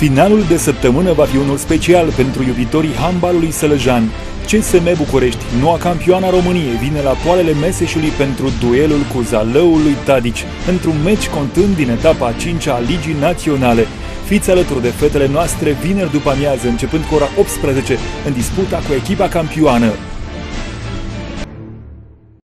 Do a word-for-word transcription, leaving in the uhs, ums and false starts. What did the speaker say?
Finalul de săptămână va fi unul special pentru iubitorii handbalului sălăjan. C S M București, noua campioană a României, vine la poalele Meseșului pentru duelul cu Zalăul lui Tadici, într-un meci contând din etapa a cincea a Ligii Naționale. Fiți alături de fetele noastre vineri după amiază, începând cu ora optsprezece, în disputa cu echipa campioană.